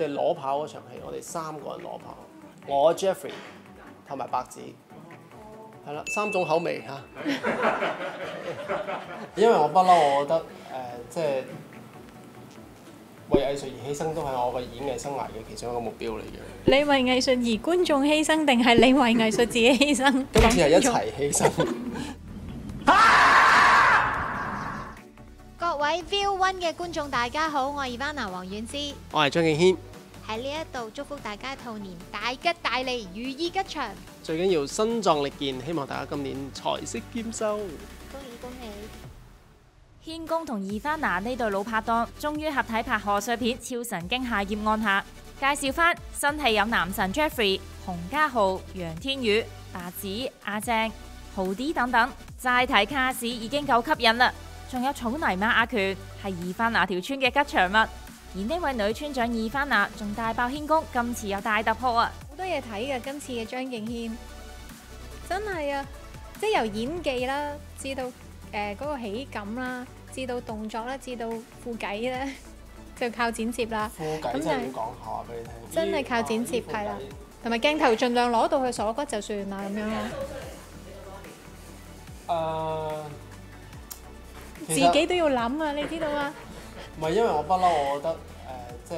哋裸跑嗰場戲，我哋3個人裸跑，我 Jeffrey 同埋白子，係啦，3種口味嚇。因為我不嬲，我覺得即係為藝術而犧牲都係我個演藝生涯嘅其中一個目標嚟嘅。 你為藝術而觀眾犧牲，定係你為藝術自己犧牲？ 今次係一齊犧牲。 各位 View One 嘅觀眾大家好，我係 Ivana 黃婉之， 我係張敬軒。 喺呢一度祝福大家兔年大吉大利，如意吉祥， 最緊要身壯力健，希望大家今年財色兼收。 恭喜恭喜！ 軒公同Ivana呢對老拍檔，終於合體拍賀歲片《超神經下葉按下》。介紹翻新戲有男神 Jeffrey、洪家豪、楊天宇、白子、阿鄭、豪啲等等，齋睇卡士已經夠吸引啦。仲有草泥馬阿權係Ivana條村嘅吉祥物，而呢位女村長Ivana仲大爆軒公今次有大突破啊！ 好多嘢睇嘅，今次嘅張敬軒真係啊，即係由演技啦，至到嗰個喜感啦，至到動作啦，至到副計咧，就靠剪接啦。 副計真係要講下俾你聽， 真係靠剪接係啦，同埋鏡頭盡量攞到佢鎖骨就算啦咁樣咯。自己都要諗啊，你知道啊？ 唔係因為我不嬲，我覺得即係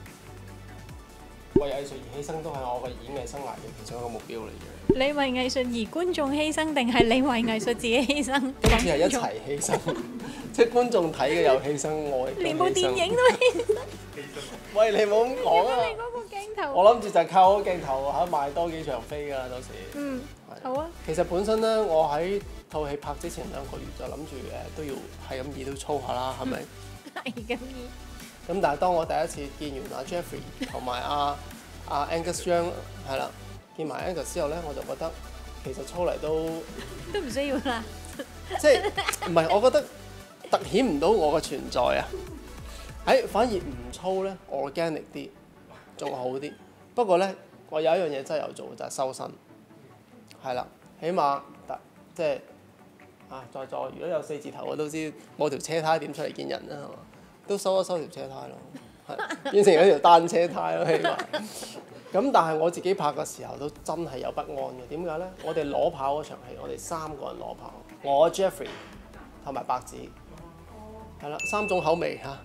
為藝術而犧牲都係我個演藝生涯嘅其中一個目標嚟嘅。 你為藝術而觀眾犧牲，定係你為藝術自己犧牲？ 今次係一齊犧牲，即係觀眾睇嘅有犧牲，我連部電影都犧牲。 喂，你唔好咁講啊！ 你嗰個鏡頭， 我諗住就係靠嗰個鏡頭嚇賣多幾場飛㗎啦，到時。 嗯，好啊。 其實本身咧，我喺套戲拍之前2個月就諗住都要係咁易都操下啦，係咪？ 係咁易。 咁但係當我第一次見完阿 Jeffrey 同埋阿 Angus Young 係啦，見埋 Angus 之後咧，我就覺得其實操嚟都唔需要啦。 即係唔係？我覺得突顯唔到我嘅存在啊！反而唔操咧 organic 啲，仲好啲。不過咧，我有一樣嘢真係有做，就係收身。係啦，起碼即係在座如果有4字頭，我都知冇條車胎點出嚟見人啦，係嘛？都收一收條車胎咯，係變成一條單車胎咯，起碼。咁但係我自己拍嘅時候都真係有不安嘅。點解咧？我哋裸跑嗰場戲，我哋3個人裸跑，我 Jeffrey 同埋白子。係啦，3種口味嚇。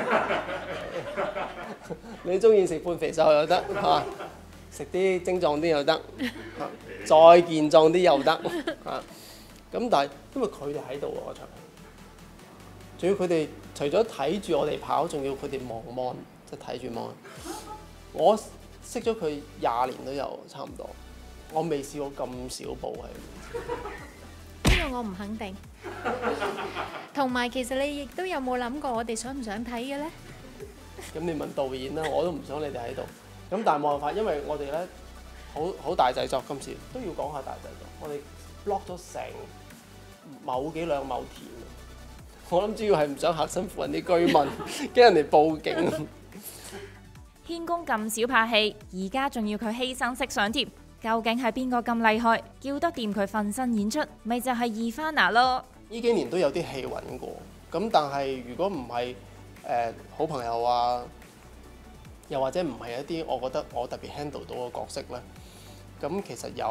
你中意食半肥瘦又得嚇，食啲精壯啲又得，再健壯啲又得嚇。咁但係因為佢哋喺度喎，嗰場戲，仲要佢哋除咗睇住我哋跑，仲要佢哋望 mon，即係睇住 mon。我識咗佢20年都有差唔多，我未試過咁少部戲。 呢個我唔肯定。同埋其實你亦都有冇諗過我哋想唔想睇嘅咧？ 咁你問導演啦，我都唔想你哋喺度。咁但係冇辦法，因為我哋咧好大製作，今次都要講下大製作。我哋 block 咗成某幾兩畝田，我諗主要係唔想嚇親附近啲居民，驚人哋報警。 軒公咁少拍戲，而家仲要佢犧牲色相貼，究竟係邊個咁厲害，叫得掂佢瞓身演出？咪就係Ivana咯。 呢幾年都有啲戲揾過，咁但係如果唔係好朋友啊，又或者唔係一啲我覺得我特別 handle 到嘅角色咧，咁其實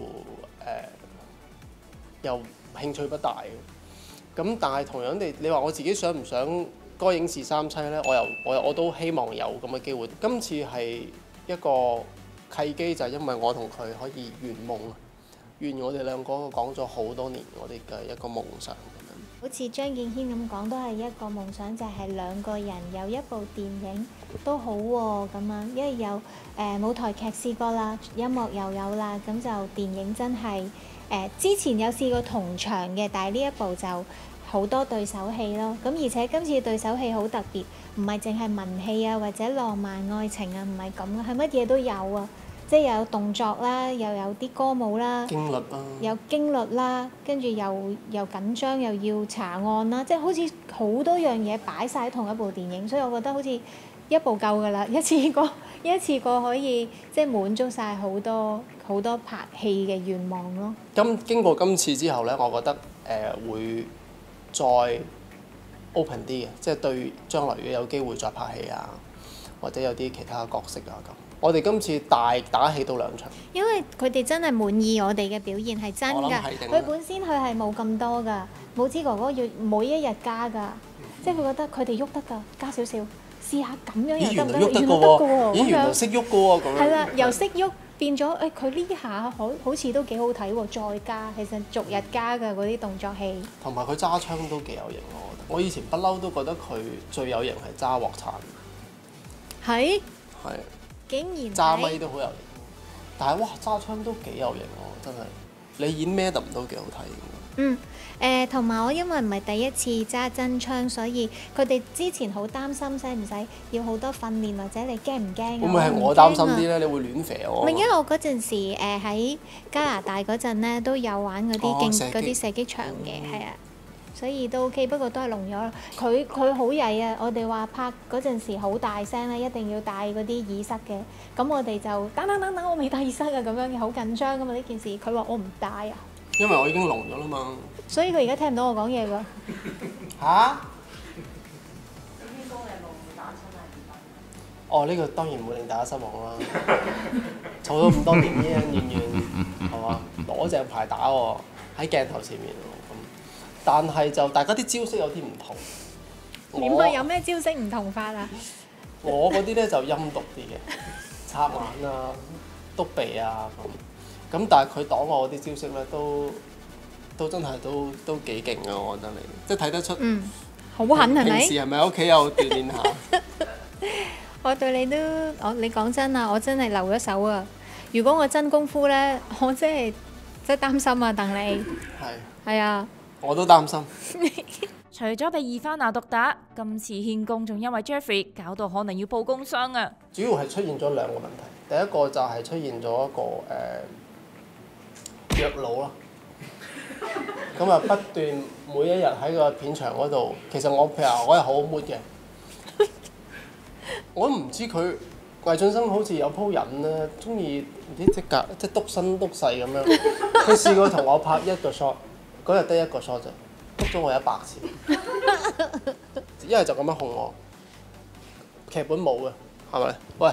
又興趣不大嘅。咁但係同樣地，你話我自己想唔想歌影視三棲咧？我都希望有咁嘅機會。今次係一個契機，就係因為我同佢可以圓夢啊！圓我哋兩個講咗好多年，我哋嘅一個夢想咁樣。 好似張敬軒咁講，都係一個夢想，就係2個人有一部電影都好喎咁樣。因為有舞台劇試過啦，音樂又有啦，咁就電影真係之前有試過同場嘅，但係呢一部就好多對手戲咯。咁而且今次對手戲好特別，唔係淨係文戲啊或者浪漫愛情啊，唔係咁嘅，係乜嘢都有啊！即係又有動作啦，又有啲歌舞啦， 經歷啦， 有經歷啦，跟住又緊張又要查案啦，即係好似好多樣嘢擺晒喺同一部電影，所以我覺得好似一部夠㗎啦，一次過可以即係滿足晒好多拍戲嘅願望咯。 經過今次之後咧，我覺得會再 open 啲嘅，即係對將來如果有機會再拍戲啊， 或者有啲其他角色啊咁。我哋今次大打起到2場， 因為佢哋真係滿意我哋嘅表現係真㗎。 我諗係定㗎佢本身佢係冇咁多㗎，武之哥哥要每一日加㗎，即係佢覺得佢哋喐得㗎，加少少，試下咁樣咦又得唔得？ 原來喐得㗎原來得㗎喎， 喎， 咦原來咁樣識喐㗎喎咁樣。 係啦，由識喐變咗誒，佢呢下好似都幾好睇喎，再加其實逐日加㗎嗰啲動作戲。 同埋佢揸槍都幾有型，我覺得。我以前不嬲都覺得佢最有型係揸鑊鏟， 係係竟然揸咪係都好有型。但係哇，揸槍都幾有型喎，真係。你演 Madam 都幾好睇。 嗯同埋我因為唔係第一次揸真槍，所以佢哋之前好擔心使唔使要好多訓練，或者你驚唔驚啊？ 會唔會係唔我擔心驚啊啲咧？你會亂肥我唔係，因為我嗰陣時喺加拿大嗰陣咧，都有玩嗰啲射擊嗰啲射擊場嘅，係啊，所以都 OK。不過都係聾咗啦。佢好曳啊！我哋話拍嗰陣時好大聲咧，一定要戴嗰啲耳塞嘅。咁我哋就等，我未戴耳塞啊，咁樣好緊張噶嘛呢件事。佢話我唔戴啊， 因為我已經聾咗啦嘛。 所以佢而家聽唔到我講嘢㗎。 嚇？哦，呢個當然唔會令大家失望啦。儲咗咁多年呢樣演員，係嘛？攞隻牌打喎，喺鏡頭前面喎咁。但係就大家啲招式有啲唔同。 點啊？有咩招式唔同法啊？ 我嗰啲咧就陰毒啲嘅，插眼啊、篤鼻啊咁。咁但係佢擋我嗰啲招式咧都真係都幾勁啊！我覺得你即係睇得出。 好狠係平時咪？ 係咪喺屋企有鍛鍊下？ 我對你都，你講真啊，我真係留咗手啊！如果我真功夫咧，我真係擔心啊，鄧你係， 係啊。 我都擔心。 除咗被二番拿毒打，今次獻功仲因為 Jeffrey 搞到可能要報工傷啊！ 主要係出現咗2個問題，第一個就係出現咗一個藥腦啦。咁啊，不斷每一日喺個片場嗰度，其實我譬如話我係好 mood 嘅，我都唔知佢魏浚笙好似有鋪癮咧，中意唔知即係篤身篤勢咁樣。佢試過同我拍1個 shot，嗰日得1個 shot 啫，篤咗我100次。一係就咁樣控我，劇本冇嘅，係咪？喂！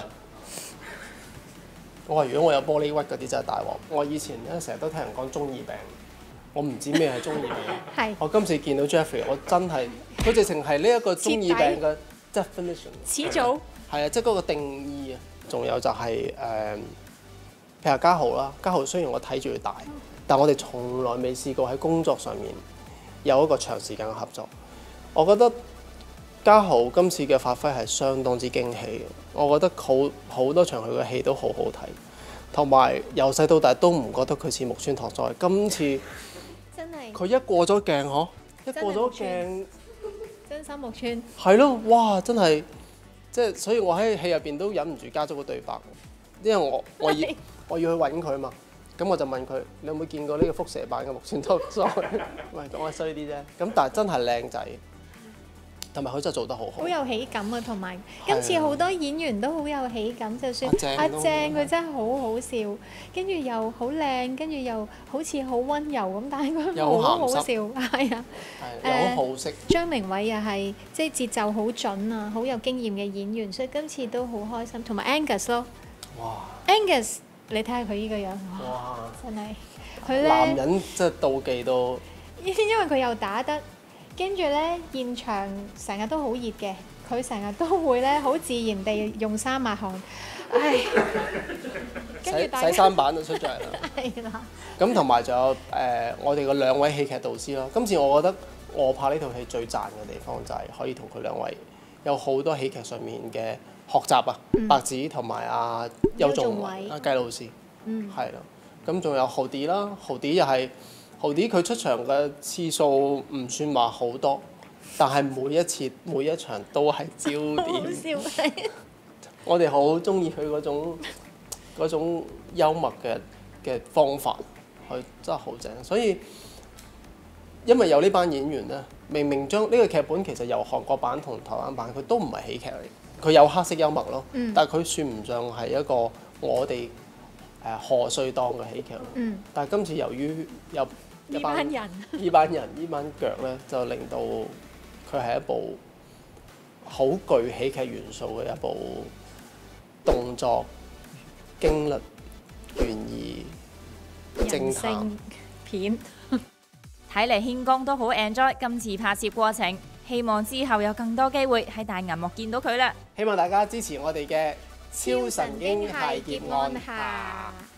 我話如果我有玻璃鬱嗰啲真係大鑊。我以前咧成日都聽人講中二病，我唔知咩係中二病。 係我今次見到 Jeffrey，我真係佢直情係呢一個中二病嘅 definition。 始祖係啊，即係嗰個定義啊。仲有就係譬如家豪啦，家豪雖然我睇住佢大，但我哋從來未試過喺工作上面有一個長時間嘅合作。我覺得家豪今次嘅發揮係相當之驚喜嘅。我覺得好多場佢嘅戲都好好睇，同埋由細到大都唔覺得佢似木村拓哉。今次真係佢一過咗鏡嗬，一過咗真係木村鏡真心木村。 係咯，哇！真係即係，所以我喺戲入邊都忍唔住加咗個對白，因為我要去揾佢嘛。咁我就問佢：你有冇見過呢個輻射版嘅木村拓哉？喂，講得衰啲啫。咁但係真係靚仔，同埋佢真係做得好好。 好有喜感啊，同埋今次好多演員都好有喜感，就算阿鄭佢真係好好笑，跟住又好靚，跟住又好似好温柔咁，但係佢又好好笑， 鹹濕係啊。 係有好識。 張明偉又係即係節奏好準啊，好有經驗嘅演員，所以今次都好開心。同埋 Angus 咯哇！ ，Angus 你睇下佢呢個樣，哇！ 哇！ 真係佢男咧， 人真係妒忌到因為佢又打得，跟住咧現場成日都好熱嘅，佢成日都會咧好自然地用衫抹汗，唉，跟住大洗家衫板就出咗嚟啦。 係啦， 咁同埋仲有我哋嘅2位戲劇導師咯。今次我覺得我拍呢套戲最賺嘅地方就係可以同佢2位有好多戲劇上面嘅學習啊，白子同埋阿邱仲偉、阿雞老師，係咯。咁仲有豪啲啦，豪啲又係豪啲，佢出場嘅次數唔算話好多，但係每一場都係焦好點。 笑係。 我哋好中意佢嗰種幽默嘅方法，佢真係好正。所以因為有呢班演員咧，明明將呢個劇本其實由韓國版同台灣版，佢都唔係喜劇嚟，佢有黑色幽默咯，但係佢算唔上係一個我哋賀歲檔嘅喜劇。但係今次由於有一班呢班腳咧，就令到佢係一部好具喜劇元素嘅一部動作、經歷、懸疑、 人偵探。 性片。 睇嚟軒公都好 enjoy 今次拍攝過程，希望之後有更多機會喺大銀幕見到佢啦。 希望大家支持我哋嘅超神經械劫案下。